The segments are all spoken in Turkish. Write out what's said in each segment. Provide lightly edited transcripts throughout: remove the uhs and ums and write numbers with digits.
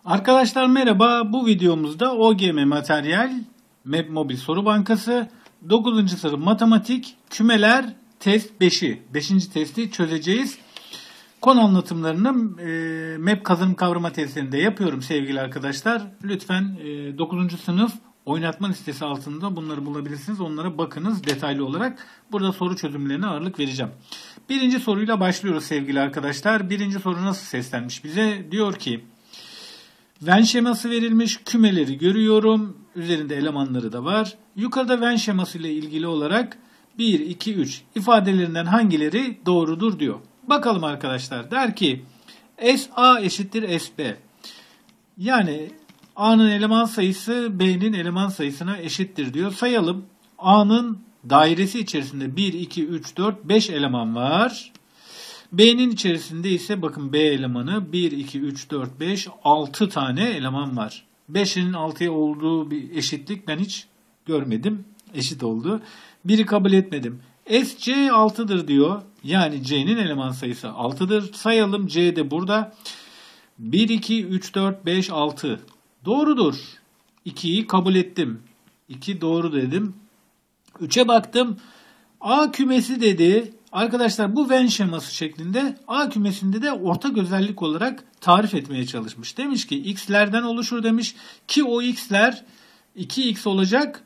Arkadaşlar merhaba. Bu videomuzda OGM Materyal Map Mobil Soru Bankası 9. sınıf matematik kümeler test 5'i. 5. testi çözeceğiz. Konu anlatımlarını map kazanım kavrama testlerinde yapıyorum sevgili arkadaşlar. Lütfen 9. sınıf oynatma listesi altında bunları bulabilirsiniz. Onlara bakınız detaylı olarak. Burada soru çözümlerine ağırlık vereceğim. Birinci soruyla başlıyoruz sevgili arkadaşlar. Birinci soru nasıl seslenmiş bize? Diyor ki Venn şeması verilmiş, kümeleri görüyorum. Üzerinde elemanları da var. Yukarıda Venn şeması ile ilgili olarak 1, 2, 3 ifadelerinden hangileri doğrudur diyor. Bakalım arkadaşlar. Der ki SA eşittir SB. Yani A'nın eleman sayısı B'nin eleman sayısına eşittir diyor. Sayalım. A'nın dairesi içerisinde 1, 2, 3, 4, 5 eleman var. B'nin içerisinde ise bakın B elemanı 1, 2, 3, 4, 5, 6 tane eleman var. 5'in 6'ya olduğu bir eşitlik ben hiç görmedim. Eşit oldu. 1'i kabul etmedim. SC 6'dır diyor. Yani C'nin eleman sayısı 6'dır. Sayalım, C de burada. 1, 2, 3, 4, 5, 6. Doğrudur. 2'yi kabul ettim. 2 doğru dedim. 3'e baktım. A kümesi dedi. Arkadaşlar bu Venn şeması şeklinde A kümesinde de ortak özellik olarak tarif etmeye çalışmış. Demiş ki x'lerden oluşur demiş ki o x'ler 2x olacak.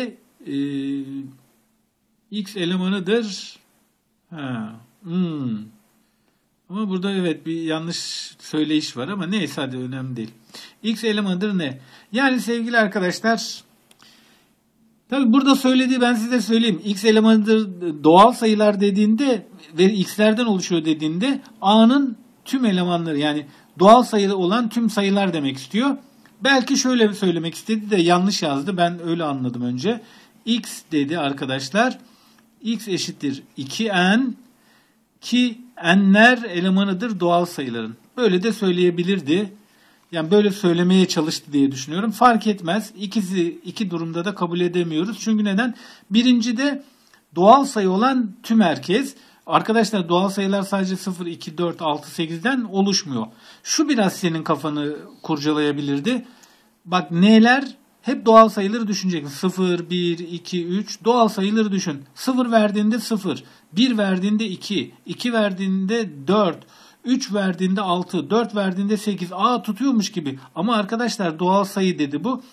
X elemanıdır. Ama burada evet bir yanlış söyleyiş var ama neyse hadi önemli değil. X elemanıdır ne? Yani sevgili arkadaşlar tabi burada söylediği ben size söyleyeyim. X elemanıdır doğal sayılar dediğinde ve x'lerden oluşuyor dediğinde A'nın tüm elemanları yani doğal sayı olan tüm sayılar demek istiyor. Belki şöyle söylemek istedi de yanlış yazdı. Ben öyle anladım önce. X dedi arkadaşlar. X eşittir 2n ki n'ler elemanıdır doğal sayıların. Böyle de söyleyebilirdi. Yani böyle söylemeye çalıştı diye düşünüyorum. Fark etmez. İki durumda da kabul edemiyoruz. Çünkü neden? Birincide doğal sayı olan tüm herkes. Arkadaşlar doğal sayılar sadece 0, 2, 4, 6, 8'den oluşmuyor. Şu biraz senin kafanı kurcalayabilirdi. Bak n'ler hep doğal sayıları düşüneceksin. 0, 1, 2, 3 doğal sayıları düşün. 0 verdiğinde 0, 1 verdiğinde 2, 2 verdiğinde 4, 3 verdiğinde 6, 4 verdiğinde 8. Tutuyormuş gibi. Ama arkadaşlar doğal sayı dedi bu.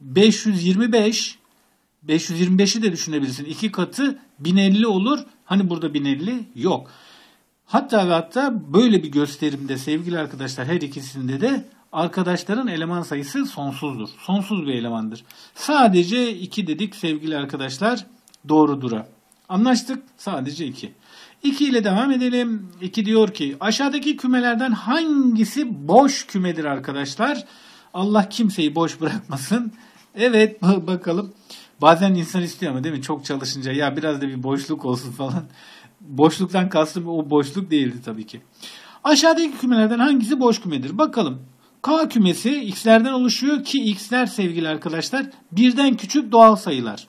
525. 525'i de düşünebilirsin. 2 katı 1050 olur. Hani burada 1050 yok. Hatta ve hatta böyle bir gösterimde sevgili arkadaşlar her ikisinde de arkadaşların eleman sayısı sonsuzdur. Sonsuz bir elemandır. Sadece 2 dedik sevgili arkadaşlar doğrudura. Anlaştık. Sadece 2. 2 ile devam edelim. 2 diyor ki aşağıdaki kümelerden hangisi boş kümedir arkadaşlar? Allah kimseyi boş bırakmasın. Evet bakalım. Bazen insan istiyor ama değil mi? Çok çalışınca ya biraz da bir boşluk olsun falan. Boşluktan kastım o boşluk değildi tabii ki. Aşağıdaki kümelerden hangisi boş kümedir? Bakalım. K kümesi x'lerden oluşuyor ki x'ler sevgili arkadaşlar birden küçük doğal sayılar.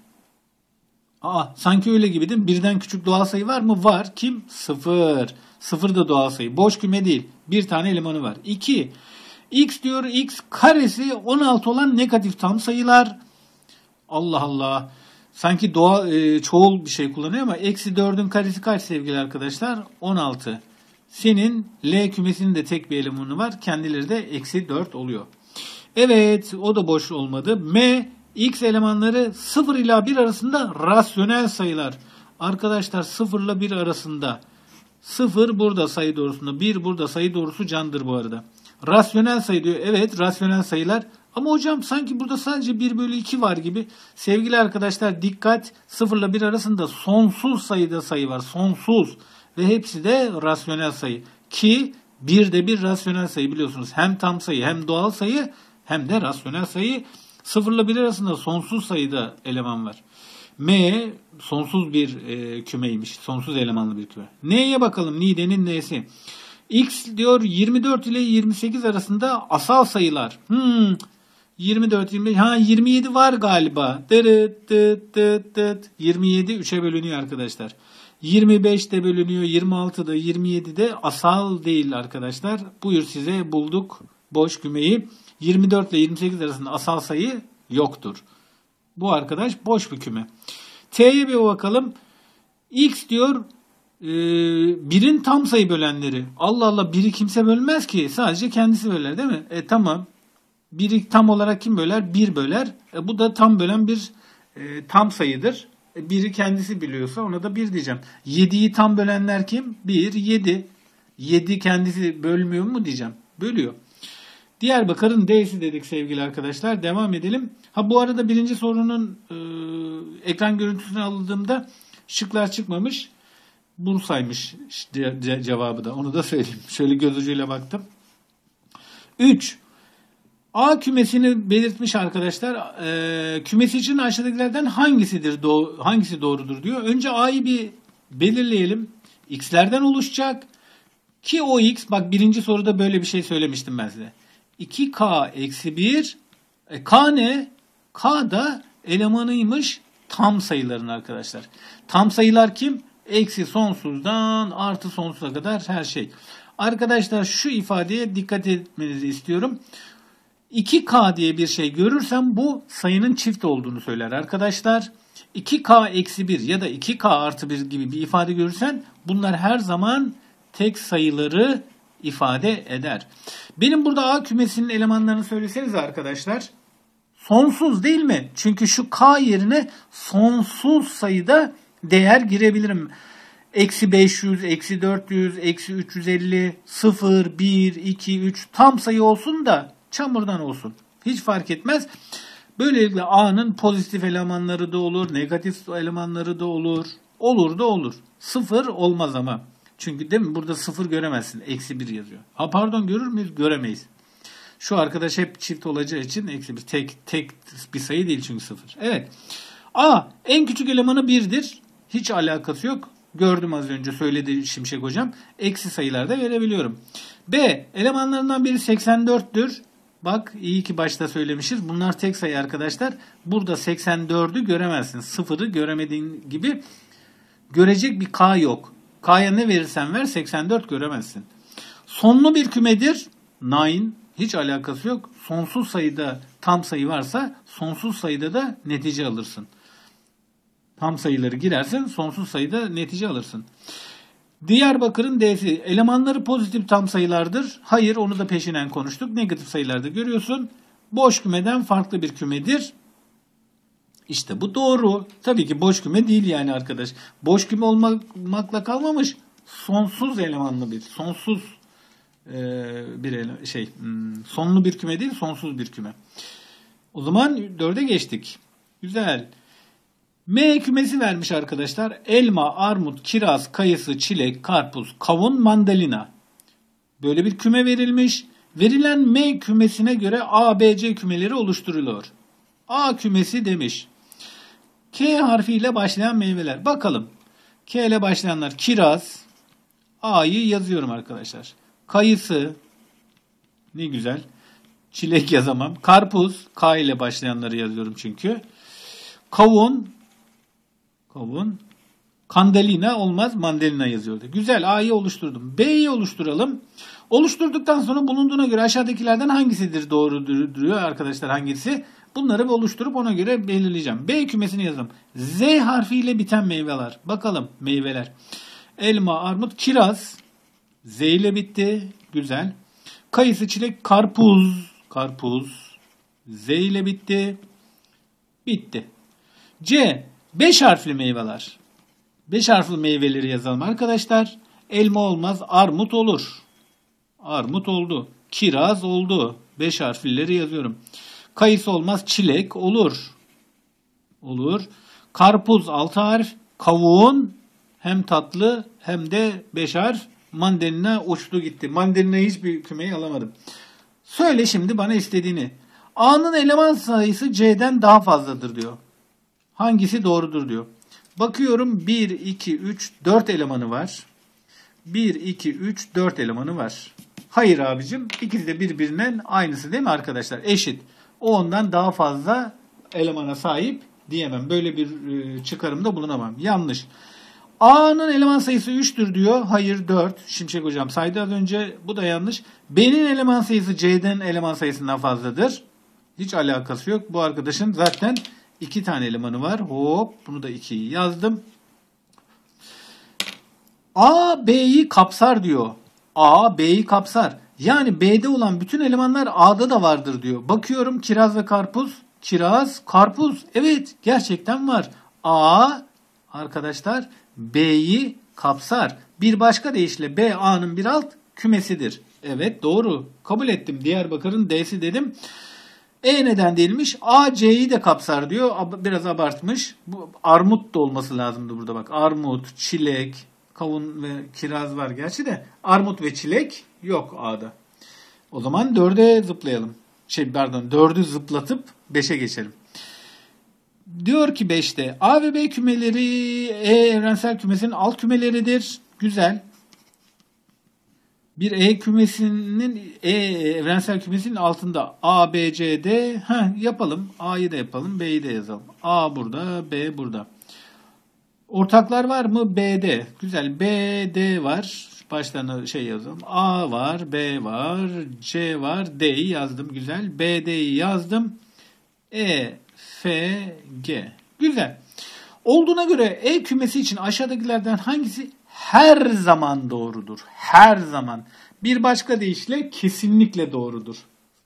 Sanki öyle gibi değil mi? Birden küçük doğal sayı var mı? Var. Kim? 0. 0 da doğal sayı. Boş küme değil. Bir tane elemanı var. 2. X diyor. X karesi 16 olan negatif tam sayılar. Allah Allah. Sanki çoğul bir şey kullanıyor ama eksi 4'ün karesi kaç sevgili arkadaşlar? 16. Senin L kümesinin de tek bir elemanı var. Kendileri de eksi 4 oluyor. Evet. O da boş olmadı. M X elemanları 0 ile 1 arasında rasyonel sayılar. Arkadaşlar 0 ile 1 arasında. 0 burada sayı doğrusunda. 1 burada sayı doğrusu candır bu arada. Rasyonel sayı diyor. Evet rasyonel sayılar. Ama hocam sanki burada sadece 1 bölü 2 var gibi. Sevgili arkadaşlar dikkat. 0 ile 1 arasında sonsuz sayıda sayı var. Sonsuz. Ve hepsi de rasyonel sayı. Ki 1 de bir rasyonel sayı biliyorsunuz. Hem tam sayı hem doğal sayı hem de rasyonel sayı. 0 ile 1 arasında sonsuz sayıda eleman var. M sonsuz bir kümeymiş. Sonsuz elemanlı bir küme. N'ye bakalım. Nide'nin N'si. X diyor 24 ile 28 arasında asal sayılar. 24, 25. 27 var galiba. 27 3'e bölünüyor arkadaşlar. 25 de bölünüyor. 26 da 27 de asal değil arkadaşlar. Buyur size bulduk boş kümeyi. 24 ile 28 arasında asal sayı yoktur. Bu arkadaş boş bir küme. T'ye bir bakalım. X diyor 1'in tam sayı bölenleri. Allah Allah, 1'i kimse bölmez ki. Sadece kendisi böler değil mi? Tamam. 1'i tam olarak kim böler? 1 böler. Bu da tam bölen bir tam sayıdır. 1'i kendisi biliyorsa ona da 1 diyeceğim. 7'yi tam bölenler kim? 1, 7. 7 kendisi bölmüyor mu diyeceğim. Bölüyor. Diyarbakır'ın D'si dedik sevgili arkadaşlar. Devam edelim. Bu arada birinci sorunun ekran görüntüsünü aldığımda şıklar çıkmamış. Bursa'ymış cevabı da. Onu da söyleyeyim. Şöyle göz ucuyla baktım. 3. A kümesini belirtmiş arkadaşlar. Kümesi için aşağıdakilerden hangisi doğrudur diyor. Önce A'yı bir belirleyelim. X'lerden oluşacak. Ki o X, bak birinci soruda böyle bir şey söylemiştim ben size. 2K eksi 1. K ne? K da elemanıymış tam sayıların arkadaşlar. Tam sayılar kim? Eksi sonsuzdan artı sonsuza kadar her şey. Arkadaşlar şu ifadeye dikkat etmenizi istiyorum. 2K diye bir şey görürsem bu sayının çift olduğunu söyler arkadaşlar. 2K eksi 1 ya da 2K artı 1 gibi bir ifade görürsen bunlar her zaman tek sayıları ifade eder. Benim burada A kümesinin elemanlarını söylesenize arkadaşlar. Sonsuz değil mi? Çünkü şu K yerine sonsuz sayıda değer girebilirim. Eksi 500, eksi 400, eksi 350, 0, 1, 2, 3 tam sayı olsun da çamurdan olsun. Hiç fark etmez. Böylelikle A'nın pozitif elemanları da olur, negatif elemanları da olur. Olur da olur. 0 olmaz ama. Çünkü değil mi? Burada 0 göremezsin. Eksi 1 yazıyor. Pardon, görür müyüz? Göremeyiz. Şu arkadaş hep çift olacağı için eksi 1. Tek bir sayı değil çünkü 0. Evet. A en küçük elemanı 1'dir. Hiç alakası yok. Gördüm az önce, söyledi Şimşek hocam. Eksi sayılarda verebiliyorum. B elemanlarından biri 84'tür. Bak iyi ki başta söylemişiz. Bunlar tek sayı arkadaşlar. Burada 84'ü göremezsin. 0'ı göremediğin gibi görecek bir K yok. K'ya ne verirsen ver 84 göremezsin. Sonlu bir kümedir. 9. Hiç alakası yok. Sonsuz sayıda tam sayı varsa sonsuz sayıda da netice alırsın. Tam sayıları girersen sonsuz sayıda netice alırsın. Diyarbakır'ın D'si elemanları pozitif tam sayılardır. Hayır, onu da peşinen konuştuk. Negatif sayılarda görüyorsun. Boş kümeden farklı bir kümedir. İşte bu doğru. Tabii ki boş küme değil yani arkadaş. Boş küme olmakla kalmamış. Sonsuz elemanlı bir, sonsuz sonlu bir küme değil, sonsuz bir küme. O zaman 4'e geçtik. Güzel. M kümesi vermiş arkadaşlar. Elma, armut, kiraz, kayısı, çilek, karpuz, kavun, mandalina. Böyle bir küme verilmiş. Verilen M kümesine göre A, B, C kümeleri oluşturuluyor. A kümesi demiş. K harfiyle başlayan meyveler. Bakalım. K ile başlayanlar kiraz. A'yı yazıyorum arkadaşlar. Kayısı. Ne güzel. Çilek yazamam. Karpuz. K ile başlayanları yazıyorum çünkü. Kavun. Kandalina olmaz. Mandalina yazıyordu. Güzel. A'yı oluşturdum. B'yi oluşturalım. Oluşturduktan sonra bulunduğuna göre aşağıdakilerden hangisidir doğru duruyor arkadaşlar, hangisi? Bunları oluşturup ona göre belirleyeceğim. B kümesini yazalım. Z harfiyle biten meyveler. Bakalım meyveler. Elma, armut, kiraz. Z ile bitti. Güzel. Kayısı, çilek, karpuz. Z ile bitti. Bitti. C. 5 harfli meyveler. 5 harfli meyveleri yazalım arkadaşlar. Elma olmaz, armut olur. Armut oldu. Kiraz oldu. 5 harflileri yazıyorum. Kayısı olmaz, çilek olur. Olur. Karpuz 6 harf. Kavun hem tatlı hem de 5 harf. Mandalina uçtu gitti. Mandalina hiçbir kümeyi alamadım. Söyle şimdi bana istediğini. A'nın eleman sayısı C'den daha fazladır diyor. Hangisi doğrudur diyor. Bakıyorum 1, 2, 3, 4 elemanı var. 1, 2, 3, 4 elemanı var. Hayır abicim, ikisi de birbirinden aynısı değil mi arkadaşlar? Eşit. O ondan daha fazla elemana sahip diyemem. Böyle bir çıkarımda bulunamam. Yanlış. A'nın eleman sayısı 3'tür diyor. Hayır 4. Şimşek hocam saydı az önce. Bu da yanlış. B'nin eleman sayısı C'den eleman sayısından fazladır. Hiç alakası yok. Bu arkadaşın zaten 2 tane elemanı var. Hop bunu da 2'yi yazdım. A B'yi kapsar diyor. A B'yi kapsar. Yani B'de olan bütün elemanlar A'da da vardır diyor. Bakıyorum kiraz ve karpuz. Kiraz, karpuz. Evet gerçekten var. A arkadaşlar B'yi kapsar. Bir başka deyişle B A'nın bir alt kümesidir. Evet doğru. Kabul ettim. Diyarbakır'ın D'si dedim. Neden değilmiş? A C'yi de kapsar diyor. Biraz abartmış. Bu armut da olması lazımdı burada bak. Armut, çilek, kavun ve kiraz var gerçi de. Armut ve çilek yok A'da. O zaman 4'e zıplayalım. 4'ü zıplatıp 5'e geçelim. Diyor ki 5'te A ve B kümeleri evrensel kümesinin alt kümeleridir. Güzel. Bir kümesinin evrensel kümesinin altında A, B, C, D. Yapalım. A'yı da yapalım. B'yi de yazalım. A burada, B burada. Ortaklar var mı? B'de. Güzel. B, D var. Başlarına yazalım. A var, B var, C var, D'yi yazdım. Güzel. B, D'yi yazdım. E, F, G. Güzel. Olduğuna göre E kümesi için aşağıdakilerden hangisi her zaman doğrudur? Her zaman. Bir başka deyişle kesinlikle doğrudur.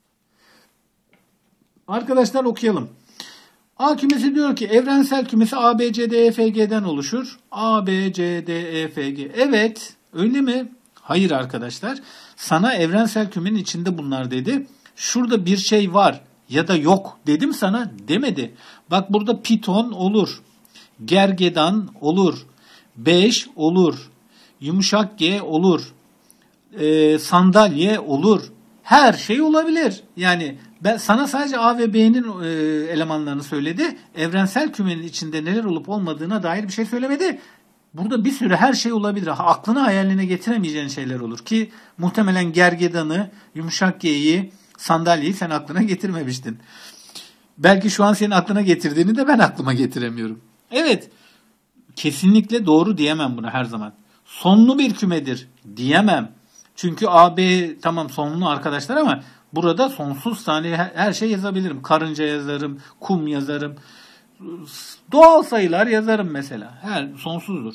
Arkadaşlar okuyalım. A kümesi diyor ki evrensel kümesi A, B, C, D, E, F, G'den oluşur. A, B, C, D, E, F, G. Evet. Öyle mi? Hayır arkadaşlar. Sana evrensel kümenin içinde bunlar dedi. Şurada bir şey var ya da yok dedim sana demedi. Bak burada piton olur. Gergedan olur. 5 olur. Yumuşak G olur. Sandalye olur. Her şey olabilir. Yani ben sana sadece A ve B'nin elemanlarını söyledi. Evrensel kümenin içinde neler olup olmadığına dair bir şey söylemedi. Burada bir sürü her şey olabilir. Aklına hayaline getiremeyeceğin şeyler olur ki muhtemelen gergedanı, yumuşak G'yi, sandalyeyi sen aklına getirmemiştin. Belki şu an senin aklına getirdiğini de ben aklıma getiremiyorum. Evet. Kesinlikle doğru diyemem buna her zaman. Sonlu bir kümedir diyemem. Çünkü A, B tamam sonlu arkadaşlar ama burada sonsuz tane her şey yazabilirim. Karınca yazarım, kum yazarım. Doğal sayılar yazarım mesela. Sonsuzdur.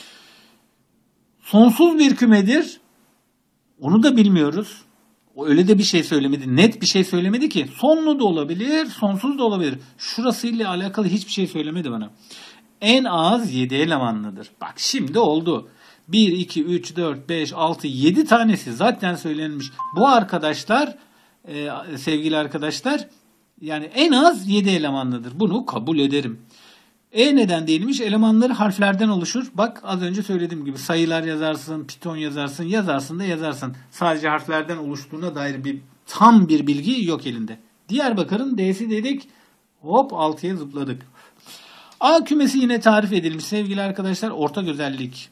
Sonsuz bir kümedir. Onu da bilmiyoruz. O öyle de bir şey söylemedi. Net bir şey söylemedi ki. Sonlu da olabilir, sonsuz da olabilir. Şurasıyla alakalı hiçbir şey söylemedi bana. En az 7 elemanlıdır. Bak şimdi oldu. 1, 2, 3, 4, 5, 6, 7 tanesi zaten söylenmiş. Bu arkadaşlar, sevgili arkadaşlar, yani en az 7 elemanlıdır. Bunu kabul ederim. Neden değilmiş? Elemanları harflerden oluşur. Bak az önce söylediğim gibi sayılar yazarsın, piton yazarsın, yazarsın da yazarsın. Sadece harflerden oluştuğuna dair tam bir bilgi yok elinde. Diyarbakır'ın D'si dedik. Hop 6'ya zıpladık. A kümesi yine tarif edilmiş sevgili arkadaşlar. Ortak özellik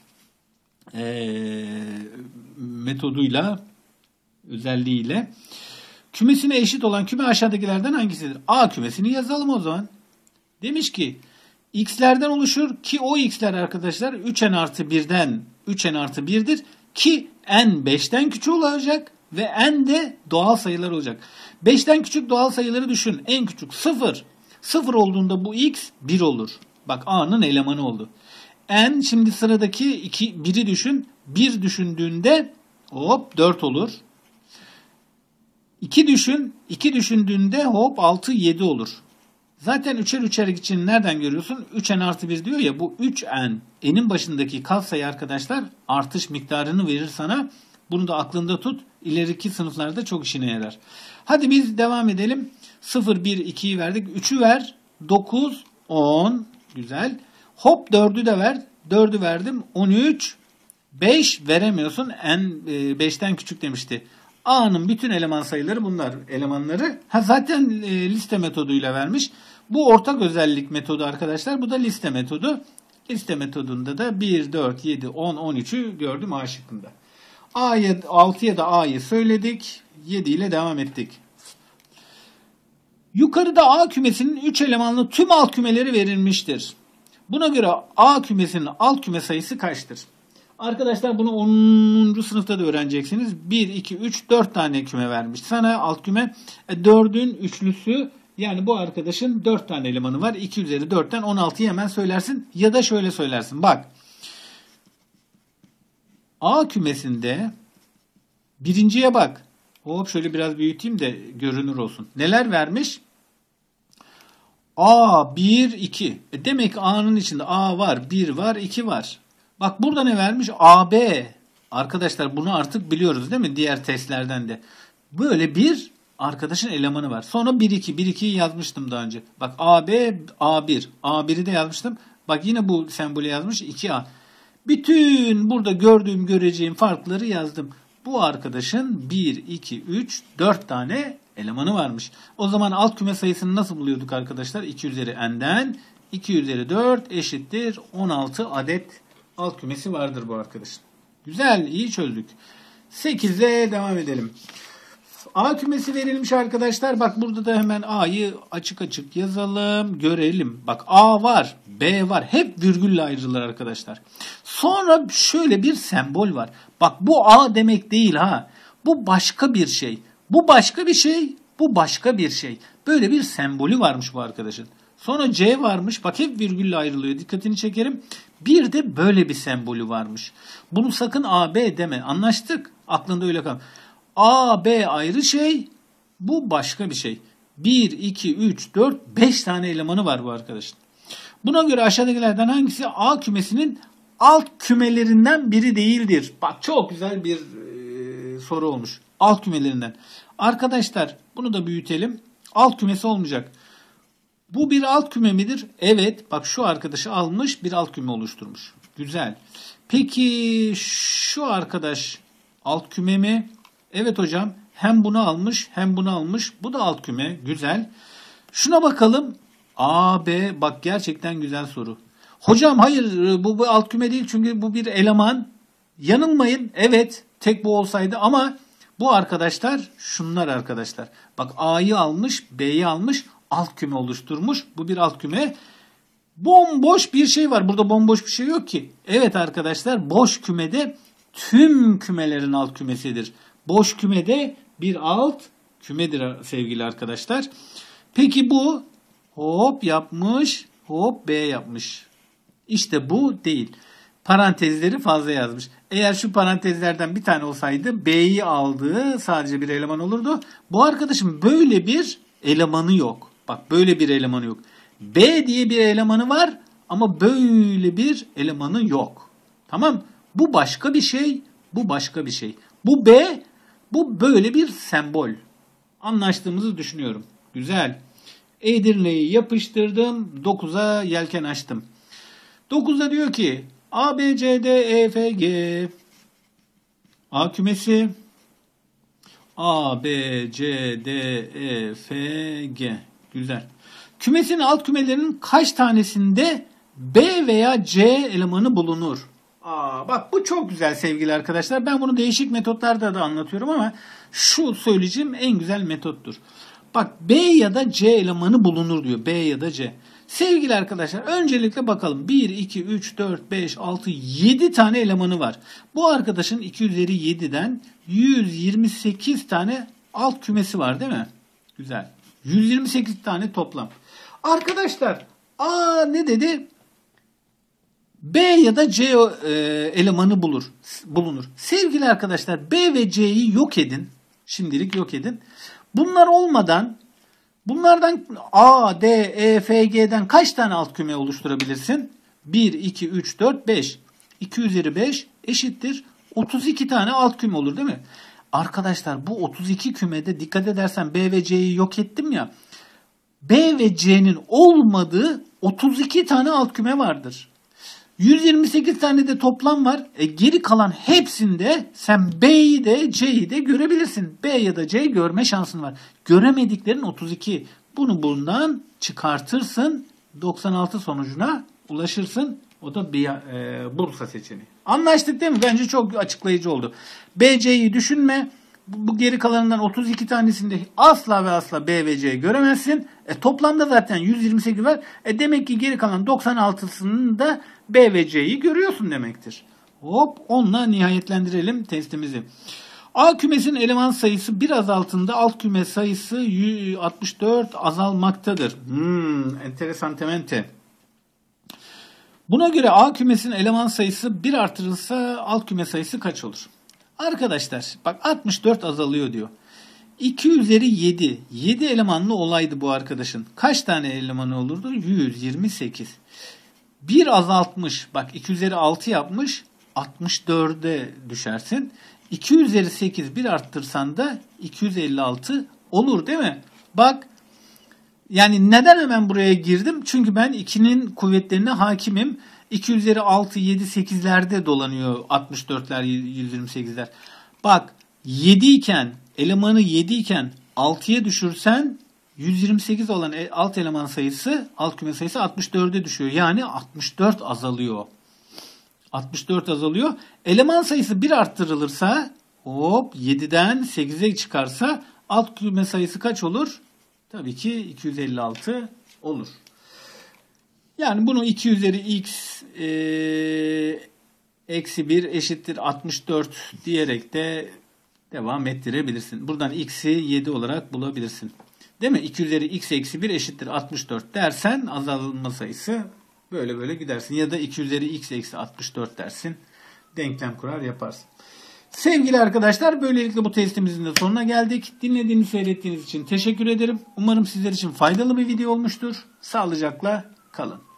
metoduyla, özelliğiyle. Kümesine eşit olan küme aşağıdakilerden hangisidir? A kümesini yazalım o zaman. Demiş ki x'lerden oluşur ki o x'ler arkadaşlar 3n artı 1'den 3n artı 1'dir ki n 5'ten küçük olacak ve n de doğal sayılar olacak. 5'ten küçük doğal sayıları düşün. En küçük 0. 0 olduğunda bu x 1 olur. Bak A'nın elemanı oldu. N şimdi sıradaki 1'i düşün. 1 düşündüğünde hop 4 olur. 2 düşün. 2 düşündüğünde hop 6 7 olur. Zaten üçer için nereden görüyorsun? 3n artı 1 diyor ya bu 3n. N'in başındaki katsayı arkadaşlar artış miktarını verir sana. Bunu da aklında tut. İleriki sınıflarda çok işine yarar. Hadi biz devam edelim. 0, 1, 2'yi verdik. 3'ü ver. 9, 10. Güzel. Hop 4'ü de ver. 4'ü verdim. 13. 5 veremiyorsun. N 5'ten küçük demişti. A'nın bütün eleman sayıları bunlar. Elemanları zaten liste metoduyla vermiş. Bu ortak özellik metodu arkadaşlar. Bu da liste metodu. Liste metodunda da 1, 4, 7, 10, 13'ü gördüm A şıkkında. 6'ya da A'yı söyledik. 7 ile devam ettik. Yukarıda A kümesinin 3 elemanlı tüm alt kümeleri verilmiştir. Buna göre A kümesinin alt küme sayısı kaçtır? Arkadaşlar bunu 10. sınıfta da öğreneceksiniz. 1, 2, 3, 4 tane küme vermiş. Sana alt küme 4'ün üçlüsü, yani bu arkadaşın 4 tane elemanı var. 2 üzeri 4'ten 16'yı hemen söylersin. Ya da şöyle söylersin. Bak. A kümesinde birinciye bak. Hop şöyle biraz büyüteyim de görünür olsun. Neler vermiş? A, 1, 2. Demek ki A'nın içinde A var, 1 var, 2 var. Bak burada ne vermiş? AB. Arkadaşlar bunu artık biliyoruz değil mi? Diğer testlerden de. Böyle bir arkadaşın elemanı var. Sonra 1, 2. 1, 2'yi yazmıştım daha önce. Bak AB, A1. A1'i de yazmıştım. Bak yine bu sembolü yazmış. 2A. Bütün burada göreceğim farkları yazdım. Bu arkadaşın 1, 2, 3, 4 tane elemanı varmış. O zaman alt küme sayısını nasıl buluyorduk arkadaşlar? 2 üzeri n'den 2 üzeri 4 eşittir 16 adet alt kümesi vardır bu arkadaşın. Güzel, iyi çözdük. 8'e devam edelim. A kümesi verilmiş arkadaşlar. Bak burada da hemen A'yı açık açık yazalım. Görelim. Bak A var. B var. Hep virgülle ayrılır arkadaşlar. Sonra şöyle bir sembol var. Bak bu A demek değil ha. Bu başka bir şey. Bu başka bir şey. Bu başka bir şey. Böyle bir sembolü varmış bu arkadaşın. Sonra C varmış. Bak hep virgülle ayrılıyor. Dikkatini çekerim. Bir de böyle bir sembolü varmış. Bunu sakın A, B deme. Anlaştık. Aklında öyle kal. A, B ayrı şey. Bu başka bir şey. 1, 2, 3, 4, 5 tane elemanı var bu arkadaşın. Buna göre aşağıdakilerden hangisi A kümesinin alt kümelerinden biri değildir? Bak çok güzel bir soru olmuş. Alt kümelerinden. Arkadaşlar bunu da büyütelim. Alt kümesi olmayacak. Bu bir alt küme midir? Evet. Bak şu arkadaşı almış bir alt küme oluşturmuş. Güzel. Peki şu arkadaş alt küme mi? Evet hocam. Hem bunu almış hem bunu almış. Bu da alt küme. Güzel. Şuna bakalım. A, B. Bak gerçekten güzel soru. Hocam hayır bu alt küme değil çünkü bu bir eleman. Yanılmayın. Evet tek bu olsaydı ama bu arkadaşlar şunlar arkadaşlar. Bak A'yı almış, B'yi almış, alt küme oluşturmuş. Bu bir alt küme. Bomboş bir şey var. Burada bomboş bir şey yok ki. Evet arkadaşlar boş kümede tüm kümelerin alt kümesidir. Boş kümede bir alt kümedir sevgili arkadaşlar. Peki bu hop yapmış, hop B yapmış. İşte bu değil. Parantezleri fazla yazmış. Eğer şu parantezlerden bir tane olsaydı B'yi aldığı sadece bir eleman olurdu. Bu arkadaşın böyle bir elemanı yok. Bak böyle bir elemanı yok. B diye bir elemanı var ama böyle bir elemanı yok. Tamam? Bu başka bir şey, bu başka bir şey. Bu B, bu böyle bir sembol. Anlaştığımızı düşünüyorum. Güzel. Edirne'yi yapıştırdım. 9'a yelken açtım. 9'da diyor ki A, B, C, D, E, F, G. A kümesi. A, B, C, D, E, F, G. Güzel. Kümesinin alt kümelerinin kaç tanesinde B veya C elemanı bulunur? Bak bu çok güzel sevgili arkadaşlar. Ben bunu değişik metotlarda da anlatıyorum ama şu söyleyeceğim en güzel metottur. Bak B ya da C elemanı bulunur diyor. B ya da C. Sevgili arkadaşlar öncelikle bakalım. 1, 2, 3, 4, 5, 6, 7 tane elemanı var. Bu arkadaşın 2 üzeri 7'den 128 tane alt kümesi var değil mi? Güzel. 128 tane toplam. Arkadaşlar ne dedi? B ya da C elemanı bulunur. Sevgili arkadaşlar B ve C'yi yok edin. Şimdilik yok edin. Bunlar olmadan bunlardan A, D, E, F, G'den kaç tane alt küme oluşturabilirsin? 1, 2, 3, 4, 5. 2 üzeri 5 eşittir 32 tane alt küme olur değil mi? Arkadaşlar bu 32 kümede dikkat edersen B ve C'yi yok ettim ya. B ve C'nin olmadığı 32 tane alt küme vardır. 128 tane de toplam var. Geri kalan hepsinde sen B'yi de C'yi de görebilirsin. B ya da C görme şansın var. Göremediklerin 32. Bunu bundan çıkartırsın. 96 sonucuna ulaşırsın. O da Bursa seçeneği. Anlaştık değil mi? Bence çok açıklayıcı oldu. B, C'yi düşünme. Bu geri kalanından 32 tanesinde asla ve asla B ve C göremezsin. Toplamda zaten 128 var. Demek ki geri kalan 96'sının da B ve C'yi görüyorsun demektir. Hop, onunla nihayetlendirelim testimizi. A kümesinin eleman sayısı biraz altında, alt küme sayısı 64 azalmaktadır. Enteresantemente. Buna göre A kümesinin eleman sayısı 1 artırılsa alt küme sayısı kaç olur? Arkadaşlar bak, 64 azalıyor diyor. 2 üzeri 7. 7 elemanlı olaydı bu arkadaşın. Kaç tane elemanı olurdu? 128. 1 azaltmış. Bak 2 üzeri 6 yapmış. 64'e düşersin. 2 üzeri 8 bir arttırsan da 256 olur değil mi? Bak, yani neden hemen buraya girdim? Çünkü ben 2'nin kuvvetlerine hakimim. 2 üzeri 6, 7, 8'lerde dolanıyor 64'ler, 128'ler. Bak 7 iken, elemanı 7 iken 6'ya düşürsen 128 olan alt eleman sayısı, alt küme sayısı 64'e düşüyor. Yani 64 azalıyor. 64 azalıyor. Eleman sayısı 1 arttırılırsa, hop 7'den 8'e çıkarsa alt küme sayısı kaç olur? Tabii ki 256 olur. Yani bunu 2 üzeri x eksi 1 eşittir 64 diyerek de devam ettirebilirsin. Buradan x'i 7 olarak bulabilirsin. Değil mi? 2 üzeri x eksi 1 eşittir 64 dersen azalma sayısı böyle böyle gidersin. Ya da 2 üzeri x eksi 64 dersin. Denklem kurar yaparsın. Sevgili arkadaşlar, böylelikle bu testimizin de sonuna geldik. Dinlediğiniz, seyrettiğiniz için teşekkür ederim. Umarım sizler için faydalı bir video olmuştur. Sağlıcakla kalın.